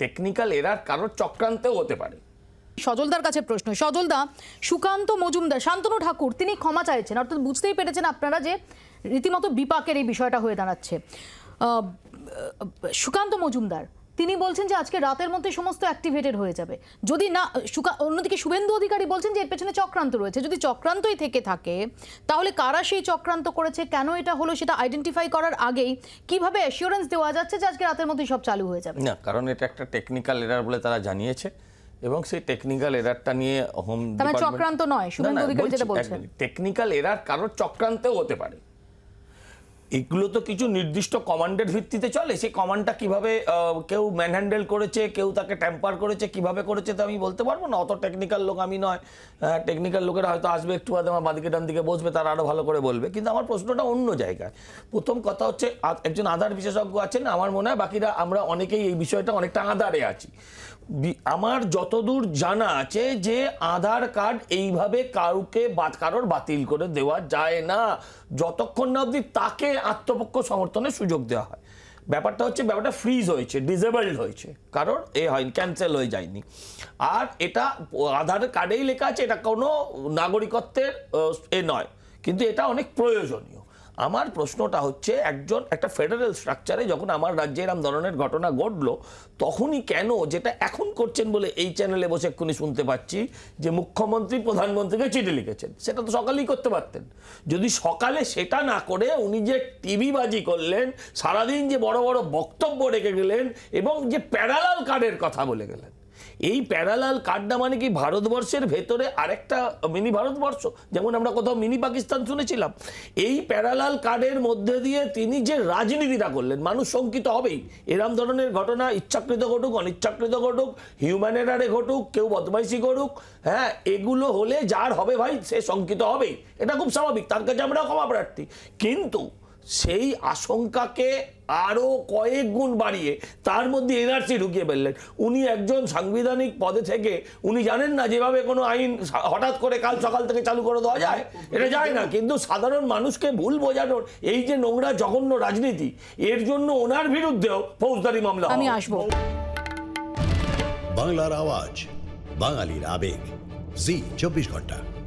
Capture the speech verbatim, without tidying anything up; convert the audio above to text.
Technical error কারোর চক্রান্তেও হতে পারে। সজলদার কাছে প্রশ্ন, সজলদা, সুকান্ত মজুমদার, শান্তনু ঠাকুর তিনি ক্ষমা চাইছেন, অর্থাৎ বুঝতেই পেরেছেন আপনারা যে রীতিমতো বিপাকের এই বিষয়টা হয়ে দাঁড়াচ্ছে। সুকান্ত মজুমদার তিনি বলছেন যে আজকে রাতের মধ্যে সমস্ত অ্যাক্টিভেটেড হয়ে যাবে, যদি না অন্যদিকে শুভেন্দু অধিকারী বলছেন যে এর পেছনে চক্রান্ত রয়েছে। যদি চক্রান্তই থেকে থাকে তাহলে কারা সেই চক্রান্ত করেছে, কেন এটা হলো, সেটা আইডেন্টিফাই করার আগেই কিভাবে অ্যাসিওরেন্স দেওয়া যাচ্ছে যে আজকে রাতের মধ্যেই সব চালু হয়ে যাবে? না, কারণ এটা একটা টেকনিক্যাল এরার বলে তারা জানিয়েছে এবং সেই টেকনিক্যাল এরারটা নিয়ে হোম ডিপার্টমেন্ট চক্রান্ত নয়, শুভেন্দু অধিকারী যেটা বলছেন টেকনিক্যাল এরার কারোর চক্রান্তেও হতে পারে। এগুলো তো কিছু নির্দিষ্ট কমান্ডের ভিত্তিতে চলে, সেই কমান্ডটা কিভাবে কেউ ম্যানহ্যান্ডেল করেছে, কেউ তাকে ট্যাম্পার করেছে, কিভাবে করেছে তো আমি বলতে পারবো না, অত টেকনিক্যাল লোক আমি নয়। টেকনিক্যাল লোকেরা হয়তো আসবে একটু বাদে আমার বাদিকে ডান দিকে বসবে, তারা আরও ভালো করে বলবে। কিন্তু আমার প্রশ্নটা অন্য জায়গায়। প্রথম কথা হচ্ছে একজন আধার বিশেষজ্ঞ আছেন, আমার মনে হয় বাকিরা আমরা অনেকেই এই বিষয়টা অনেকটা আধারে আছি। আমার যতদূর জানা আছে যে আধার কার্ড এইভাবে কাউকে কারোর বাতিল করে দেওয়া যায় না যতক্ষণ না অবধি তাকে আত্মপক্ষ সমর্থনের সুযোগ দেওয়া হয়। ব্যাপারটা হচ্ছে ব্যাপারটা ফ্রিজ হয়েছে, ডিসেবলড হয়েছে, কারণ এ হয়নি, ক্যান্সেল হয়ে যায়নি। আর এটা আধার কার্ডেই লেখা আছে, এটা কোনো নাগরিকত্বের এ নয়, কিন্তু এটা অনেক প্রয়োজনীয়। আমার প্রশ্নটা হচ্ছে একজন একটা ফেডারেল স্ট্রাকচারে যখন আমার রাজ্যে এরকম ধরনের ঘটনা ঘটলো তখনই কেন, যেটা এখন করছেন বলে এই চ্যানেলে বসে এক্ষুনি শুনতে পাচ্ছি যে মুখ্যমন্ত্রী প্রধানমন্ত্রীকে চিঠি লিখেছেন, সেটা তো সকালেই করতে পারতেন। যদি সকালে সেটা না করে উনি যে টিভিবাজি করলেন, সারাদিন যে বড় বড় বক্তব্য রেখে গেলেন এবং যে প্যারালাল কার্ডের কথা বলে গেলেন, এই প্যারালাল কার্ডটা মানে কি ভারতবর্ষের ভেতরে আরেকটা মিনি ভারতবর্ষ, যেমন আমরা কোথাও মিনি পাকিস্তান শুনেছিলাম। এই প্যারালাল কার্ডের মধ্যে দিয়ে তিনি যে রাজনীতিটা করলেন, মানুষ শঙ্কিত হবেই। এরম ধরনের ঘটনা ইচ্ছাকৃত ঘটুক, অনিচ্ছাকৃত ঘটুক, হিউম্যান এরারে ঘটুক, কেউ বদমাইশি করুক, হ্যাঁ, এগুলো হলে যার হবে ভাই সে শঙ্কিত হবেই, এটা খুব স্বাভাবিক, তার কাছে আমরা ক্ষমা প্রার্থী। কিন্তু সেই আশঙ্কাকে আরো কয়েক গুণ বাড়িয়ে তার মধ্যে এনআরসি ঢুকিয়ে ফেললেন। উনি একজন সাংবিধানিক পদে থেকে উনি জানেন না যেভাবে কোনো আইন হঠাৎ করে কাল সকাল থেকে চালু করে দেওয়া যায়, এটা যায় না। কিন্তু সাধারণ মানুষকে ভুল বোঝানোর এই যে নোংরা জঘন্য রাজনীতি, এর জন্য ওনার বিরুদ্ধেও ফৌজদারি মামলা। আমি আসবো। বাংলার আওয়াজ, বাঙালির আবেগ, জি চব্বিশ ঘন্টা।